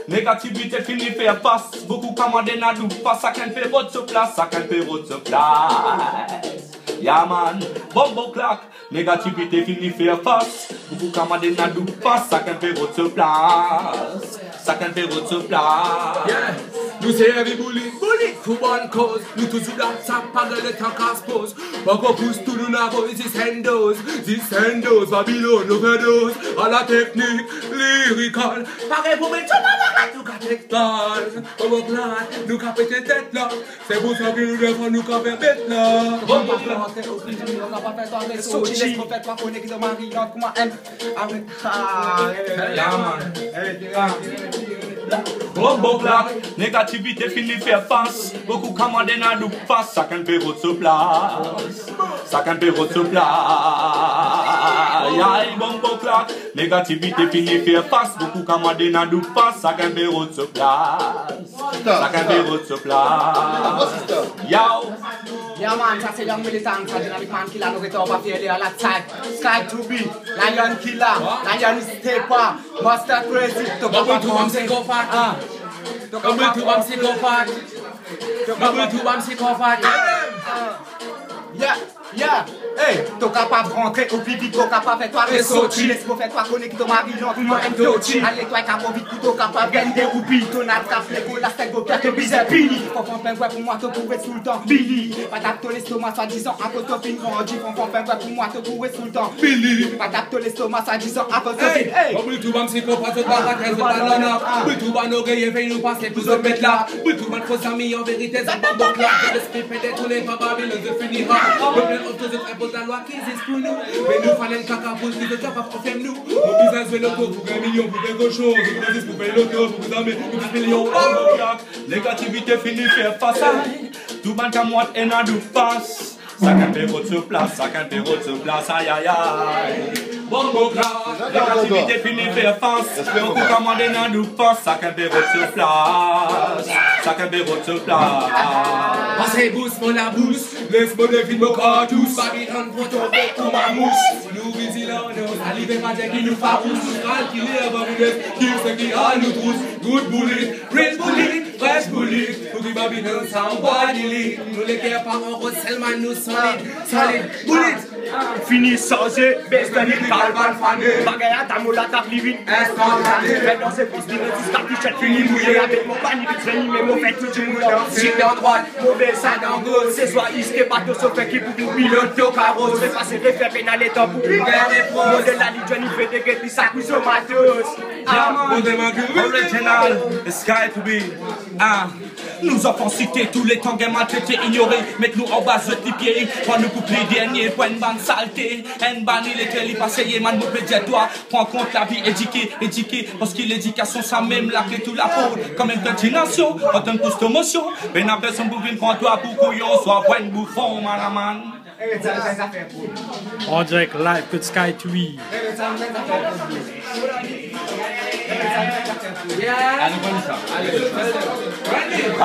Négativité fini faire face. Beaucoup commandent n'a nous pas. Ça qu'un fait votre place. Ça qu'un fait votre place. Yeah man, bombo claque. Négativité fini faire face. Beaucoup commandent n'a nous pas. Ça qu'un fait votre place. Ça qu'un fait votre place. Yeah. Nous c'est heavy bully, pour bonne cause. Nous toujours dans ça, pas de le temps qu'à se pose. Pas qu'on pousse tout nous n'avons, this sendos, Babylone, overdose. À la technique, lyrical. Pareil pour mes chums, nous qu'à textile. Comme au plat, nous qu'à péter tête là. C'est pour ça que nous devons nous qu'à faire bête là. On va faire rentrer au prix, on va pas faire toi avec Sochi. Laisse-moi faire toi connecter de Marie, comme moi aime. Avec Yeah man. Bombo claque. Négativité fini faire face. Beaucoup commandent n'a nous pas. Ça qu'un fait votre place. Ça qu'un fait votre place. Yeah, bombo claque. Négativité fini faire face. Beaucoup commandent n'a nous pas. Ça qu'un fait votre place. Ça qu'un fait votre place. Yo. Yeah man, ça c'est l'homme militant, ça dynamique man killer, nous restons pas fiers à la tag. Sky to be, Lion killer, Lion stepper, Master crazy, to go back to one psychopath. To go back to one psychopath. To go back to one psychopath. Yeah, hey, t'es capable de rentrer au plus vite, t'es capable de faire toi ressortir. Laisse-moi faire toi connecter ton mari, non, tout le monde aime Dochi. Allez, toi, capable vite, t'es capable de gagner des roupies. Ton attrape, les gars, la tête, t'es te bizarre, Billy. Faut faire un peu pour moi, t'es pour être sous le temps, Billy. Pas tape ton estomac, soit disant, à cause de fin grandi. Faut faire un peu pour moi, t'es pour être sous le temps, Billy. Pas tape ton estomac, soit disant, à cause de fin. Hey, on tout bam psychopathe, on va raquer, on va l'honneur. Tout bam oreiller, veille nous passer, plus de mettre là. Tout bam faux amis, en vérité, c'est pas bon clap. L'esprit pédé, tous les bababes, le finira. La loi qui existe pour nous, mais nous fallait le caca pour nous, le job à faire nous. On business fait le tour pour 1 million, pour quelque chose, pour payer l'auto, pour vous amener pour 10 millions. Négativité fini faire face. Tout le monde qui moi et n'a nous face. Ça qu'un fait votre place, ça qu'un fait votre place, aïe aïe aïe. Bombo claque. Négativité fini faire face. Beaucoup commandent n'a nous face. Ça qu'un fait votre place. Ça qu'un fait votre place. Passez boost mon la boost, laisse-moi défiler mon cartouche. Babylone pour tomber pour ma mouche. Nous vigilants, nous arrivons pas qui nous fabouche. Calculer avant nous laisse, qui ce qui a nous trousse. Good bullet, red bullet, fresh bullet. Pour que Babylone sans body lead. Nous les guerres par en rose, seulement nous solide bullet. Fini changé, baisse de l'île, calvan fané. Bagaya ta moula ta plivine, instantané. Maintenant c'est plus d'une t-shirt fini mouillé. Avec mon panier de training, mais mon fait tout du moulin. Si t'es en droite, mauvais ça dans gauche. C'est soit isque, bateau sauf qui pour nous pilote au carreau. C'est passé de faire pénal et temps pour plus faire les pros. Modèle la ligue, Johnny fait des guettes, puis ça couche au matos. Original, Sky to be. Nous avons cité tous les temps game maltraités, ignorés. Mettez-nous en base de tes pieds. Prends nous coupe les derniers points de bande saleté. En ban, il est très passé, man, nous peut dire toi. Prends compte la vie éduquée. Parce que l'éducation, ça même la clé tout la peau. Comme une continuation, en tant que promotion. Ben après son bouvin, prends-toi pour couillon, soit point de bouffon, man. En direct live, que Sky to be. yeah.